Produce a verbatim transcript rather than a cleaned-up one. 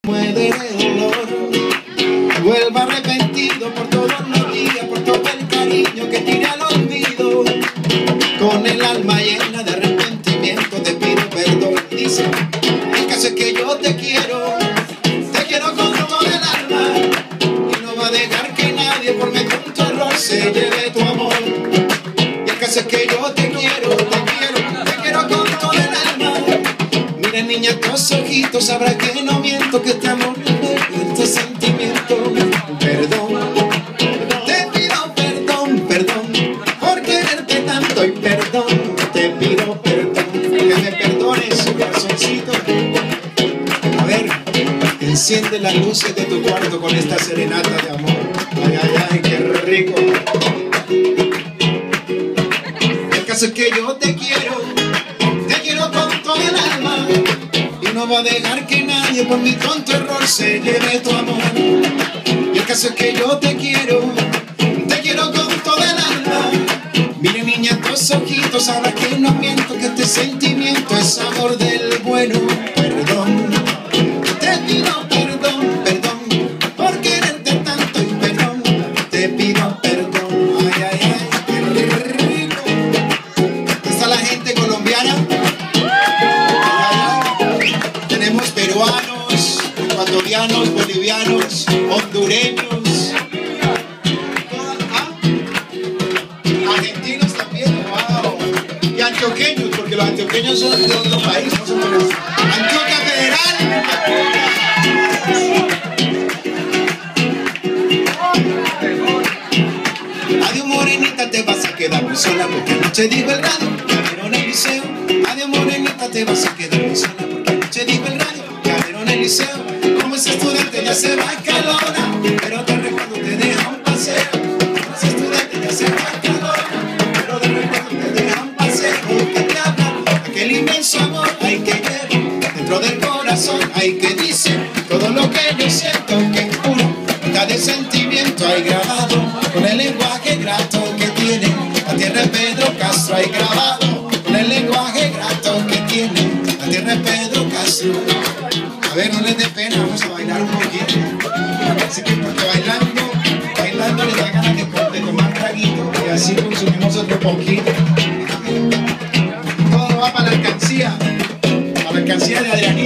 Muere de dolor, vuelvo arrepentido por todos los días, por todo el cariño que tiré al olvido. Con el alma llena de arrepentimiento te pido perdón. Dice, el caso es que yo te quiero, te quiero con todo el alma, y no va a dejar que nadie por mi tonto error se lleve tu amor. Y el caso es que yo te quiero, te quiero, te quiero con todo el alma. Mira niña, tus ojitos sabrá que no miento, que este amor este sentimiento. Perdón, te pido perdón, perdón por quererte tanto, y perdón, te pido perdón, que me perdones, corazoncito. A ver, enciende las luces de tu cuarto con esta serenata de amor. Ay, ay, ay, qué rico. El caso es que yo te quiero, te quiero con todo el alma, y no va a dejar que nadie por mi tonto error se lleve tu amor. Y el caso es que yo te quiero, te quiero con todo el alma. Mire niña, tus ojitos sabrá que no miento, que este sentimiento es amor del bueno. Perdón, te pido perdón, perdón por quererte tanto, y perdón, te pido perdón. Ay, ay, ay, qué rico. ¿Está la gente colombiana? Tenemos peruanos, ecuatorianos, bolivianos, hondureños, ¿ah? Argentinos también, wow, y antioqueños, porque los antioqueños son de otro país, no son de los... Antioquia Federal. Adiós morenita, te vas a quedar muy sola, porque anoche dijo el radio que abrieron el liceo. Adiós morenita, te vas a quedar muy sola, porque anoche dijo el radio que abrieron el liceo. Como ese estudiante ya se va a calora, pero te recuerdo te deja un paseo. Como ese estudiante ya se va a calora, pero te recuerdo te deja un paseo. Que te habla aquel inmenso amor, hay que llevar dentro del corazón, hay que decir todo lo que yo siento, que es puro, cada sentimiento hay grabado con el lenguaje grato que tiene la tierra de Pedro Castro. Hay grabado con el lenguaje grato que tiene la tierra de Pedro Castro. A ver, no les dé pena, vamos a bailar un poquito. Así que porque bailando, bailando les da ganas de, de tomar traguito, y así consumimos otro poquito. Todo va para la alcancía, para la alcancía de Adrianita.